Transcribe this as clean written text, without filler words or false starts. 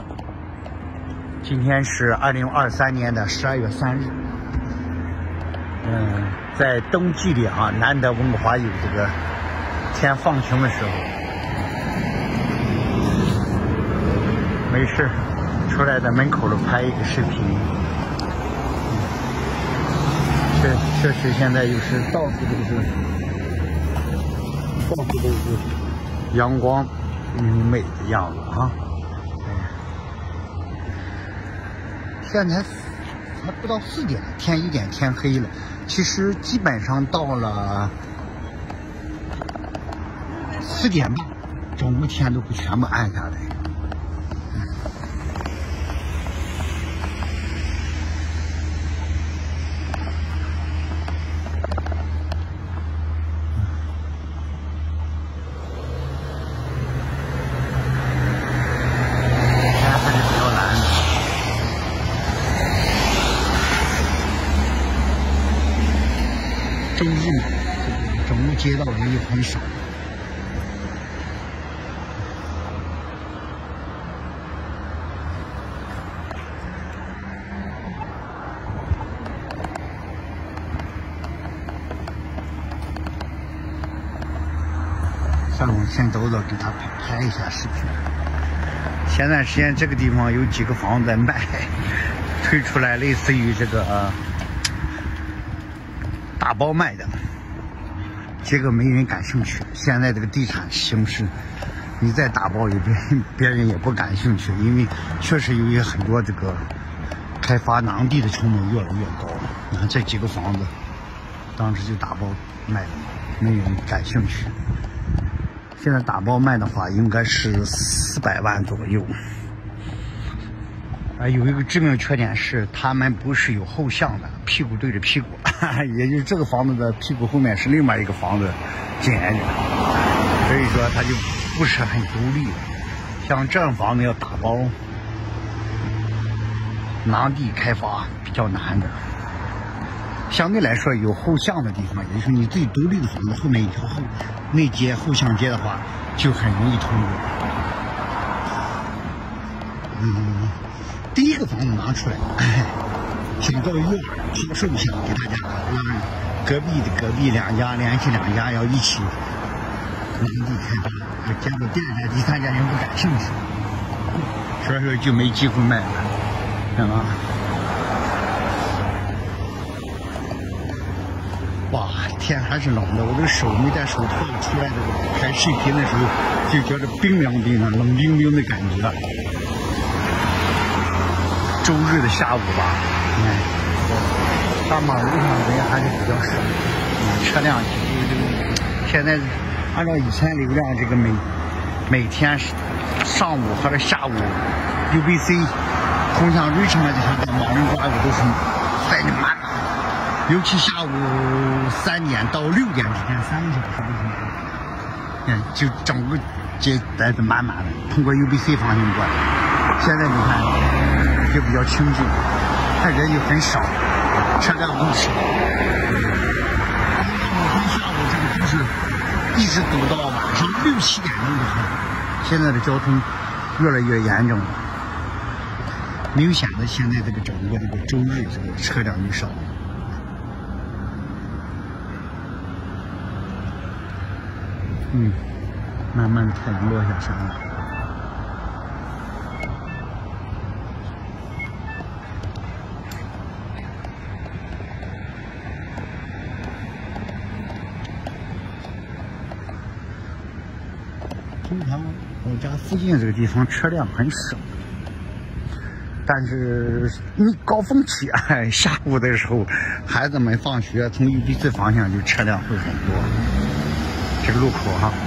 今天是2023年的12月3日。在冬季里啊，难得温哥华有这个天放晴的时候，没事出来在门口拍一个视频。确实现在又是到处都是阳光明媚的样子啊。现在还不到4点，天一点天黑了。其实基本上到了4点半，整个天都会全部暗下来。周日整个街道人也很少。算了，我先走走，给他拍一下视频。前段时间这个地方有几个房子在卖，推出来类似于这个大包卖的，结果没人感兴趣。现在这个地产形势，你再打包别人也不感兴趣，因为确实由于很多这个开发囊地的成本越来越高。你看这几个房子，当时就打包卖的，没人感兴趣。现在打包卖的话，应该是400万左右。有一个致命缺点是，他们不是有后巷的，屁股对着屁股，也就是这个房子的屁股后面是另外一个房子紧挨着，所以说它就不是很独立的。像这样房子要打包囊地开发比较难的。相对来说，有后巷的地方，也就是你自己独立的房子后面一条内街后巷街的话，就很容易通过。第一个房子拿出来，想到院抛售一下给大家，让隔壁2家联系2家要一起囊地开发，结果第2家、第3家人不感兴趣，所以说就没机会卖了，是吧？哇，天还是冷的，我这个手没戴手套出来的拍视频的时候，就觉得冰凉冰凉、冷冰冰的感觉。周日的下午吧，大马路上人还是比较少，车辆现在按照以前流量，这个每天上午或者下午 UBC 通向瑞城的这条马人瓜子都是塞得满满的，尤其下午3点到6点之间3个小时都是就整个街塞得满满的，通过 UBC 方向过来。现在你看就比较清静，但人就很少，车辆很少。每天下午这个都是一直堵到晚上6、7点钟的时候。现在的交通越来越严重了，明显的现在这个整个这个周日这个车辆就少。慢慢的太阳落下山了。通常我家附近这个地方车辆很少，但是你高峰期下午的时候，孩子们放学从UBC方向就车辆会很多。这个路口哈。